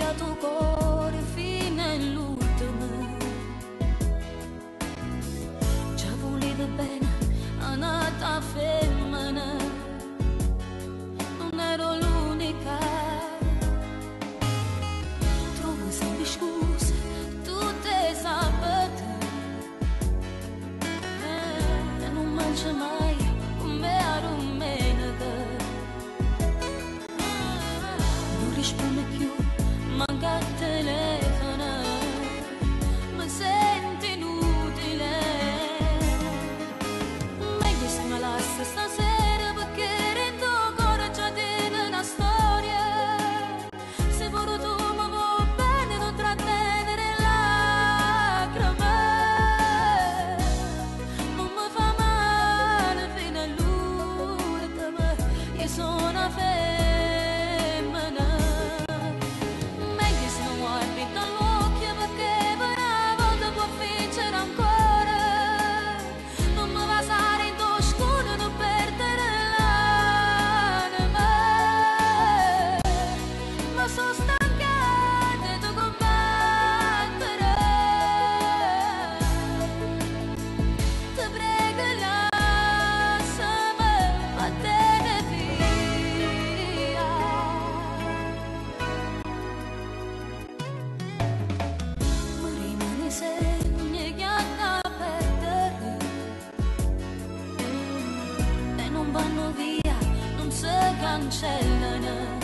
tuo cuore fino all'ultimo. Ci ha voluto bene a nata femmina, non ero l'unica. Trovo sempre scuse, tutte sapete, e non mangia mai come a domenica. Non risponde più, manca il telefono, mi sento inutile. Meglio se mi lasci stasera, perché rendo ancora già di una storia. Se vorrò tu mi vuoi bene, non trattenere lacrime. Non mi fa male fino all'ultimo, io sono una femmina. Meglio se non guardi dall'occhio, perché per una volta può vincere ancora. Non mi basare in tuo scudo, non perdere l'anima. Ma sono stanca di tu combattere. Ti prego lasciami, vattene via. Mi rimane segni che hanno a perdere e non vanno via, non si cancellano.